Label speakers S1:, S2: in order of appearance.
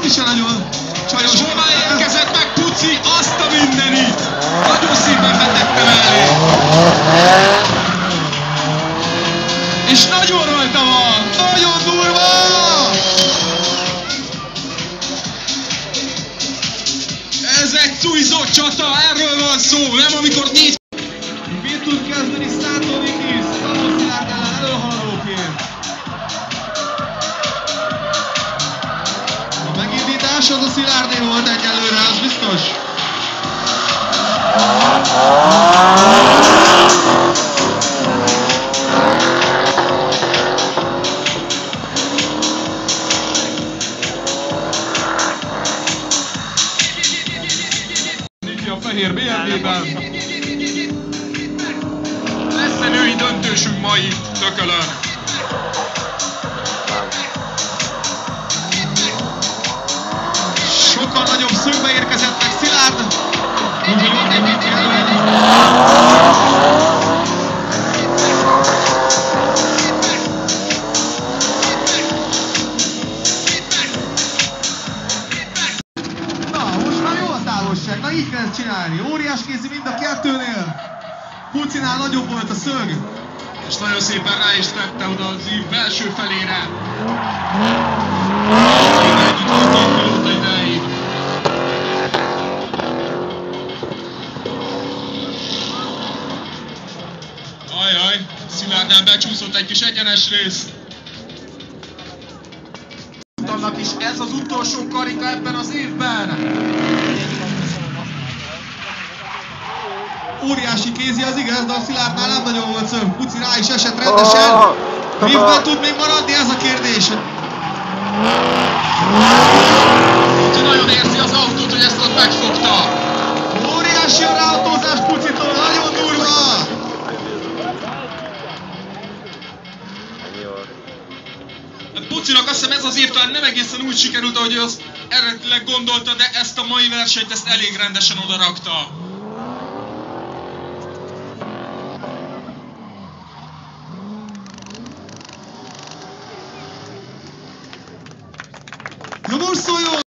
S1: se nagyon csajos.
S2: És hová érkezett meg Puci, azt a mindenit! Nagyon szépen betette mellé. És nagyon rajta van! Nagyon durva! Ez egy cuizott csata, erről van szó, nem amikor 4.
S1: Mit tud kezdeni Szátovikis? Szaló Szilárd ellen előhaladóként. A megindítás az a Szilárdé volt egyelőre, az biztos.
S2: A fehér BMW-ben. Lesz-e női döntősünk ma itt, Tökölön?
S1: Sokkal nagyobb szögbe érkezett meg Szilárd. Na így kell csinálni, óriás kézi mind a kettőnél. Pucinál nagyobb volt a szög.
S2: És nagyon szépen rá is tette oda az ív belső felére. Együtt volt két pilóta ideig. Ajaj, Szilárdán becsúszott egy kis egyenes rész. Annak is ez az utolsó karika ebben az évben.
S1: Óriási kézi az igaz, de a Szilárdnál nem nagyon volt szög. Puci rá is esett rendesen. Miben tud még maradni, ez a kérdés?
S2: Puci nagyon érzi az autót, hogy ezt ott megfogta.
S1: Óriási a ráautózás Pucitól, nagyon durva!
S2: Pucinak azt hiszem ez az év talán nem egészen úgy sikerült, ahogy ő azt eredetileg gondolta, de ezt a mai versenyt ezt elég rendesen odarakta.
S1: Na most szóljon!